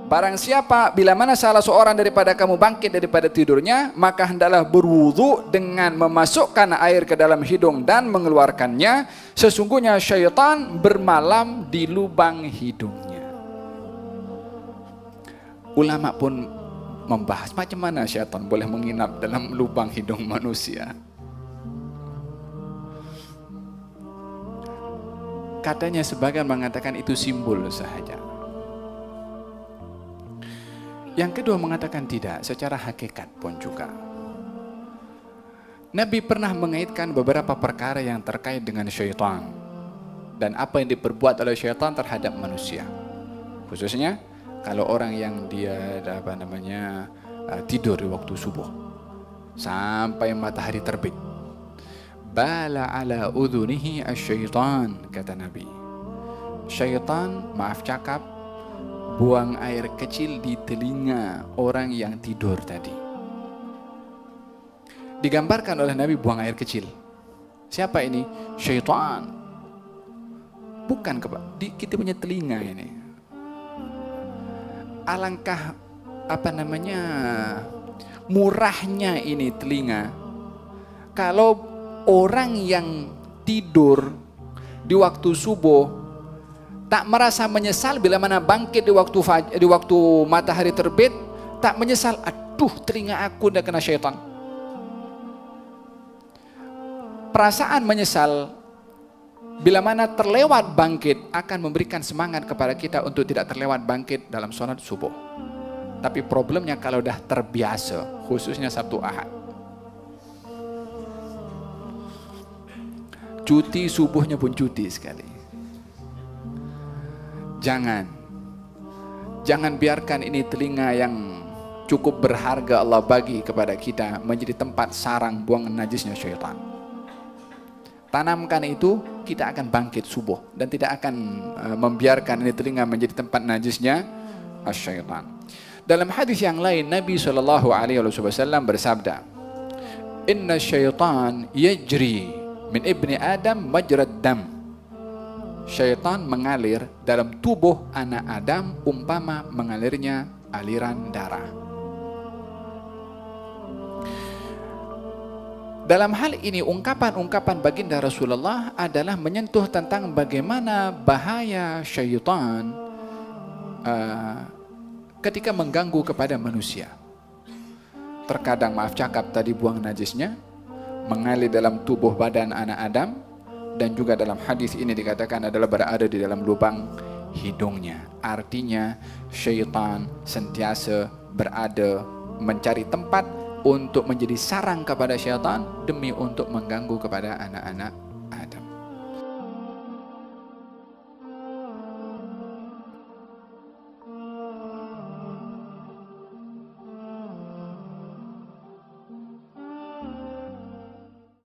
Barang siapa bila mana salah seorang daripada kamu bangkit daripada tidurnya, maka hendaklah berwudu dengan memasukkan air ke dalam hidung dan mengeluarkannya. Sesungguhnya syaitan bermalam di lubang hidungnya. Ulama pun membahas macam mana syaitan boleh menginap dalam lubang hidung manusia. Katanya sebagian mengatakan itu simbol sahaja. Yang kedua mengatakan tidak, secara hakikat pun juga. Nabi pernah mengaitkan beberapa perkara yang terkait dengan syaitan dan apa yang diperbuat oleh syaitan terhadap manusia. Khususnya kalau orang yang dia tidur di waktu subuh sampai matahari terbit. Bala ala udhunihi asyaitan, kata Nabi. Syaitan, maaf cakap, buang air kecil di telinga orang yang tidur tadi. Digambarkan oleh Nabi buang air kecil. Siapa ini? Syaitan. Bukan di kita punya telinga ini. Alangkah murahnya ini telinga. Kalau orang yang tidur di waktu subuh tak merasa menyesal bila mana bangkit di waktu matahari terbit, tak menyesal, aduh telinga aku dah kena syaitan. Perasaan menyesal bila mana terlewat bangkit akan memberikan semangat kepada kita untuk tidak terlewat bangkit dalam sholat subuh. Tapi problemnya kalau dah terbiasa, khususnya Sabtu Ahad, cuti subuhnya pun cuti sekali. Jangan biarkan ini telinga yang cukup berharga Allah bagi kepada kita menjadi tempat sarang buangan najisnya syaitan. Tanamkan itu, kita akan bangkit subuh dan tidak akan membiarkan ini telinga menjadi tempat najisnya syaitan. Dalam hadis yang lain, Nabi SAW bersabda, Inna syaitan yajri min ibni Adam majrad dam. Syaitan mengalir dalam tubuh anak Adam umpama mengalirnya aliran darah. Dalam hal ini ungkapan-ungkapan baginda Rasulullah adalah menyentuh tentang bagaimana bahaya syaitan ketika mengganggu kepada manusia. Terkadang maaf cakap tadi buang najisnya mengalir dalam tubuh badan anak Adam. Dan juga dalam hadis ini dikatakan adalah berada di dalam lubang hidungnya. Artinya syaitan sentiasa berada mencari tempat untuk menjadi sarang kepada syaitan demi untuk mengganggu kepada anak-anak Adam.